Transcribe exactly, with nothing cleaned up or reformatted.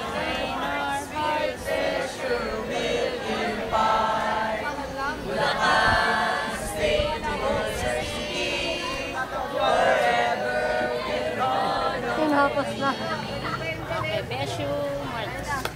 in our hearts there sure will impart. Bulacan State University, forever will honor. Tinapos na. Okay, B S U-Sarmiento.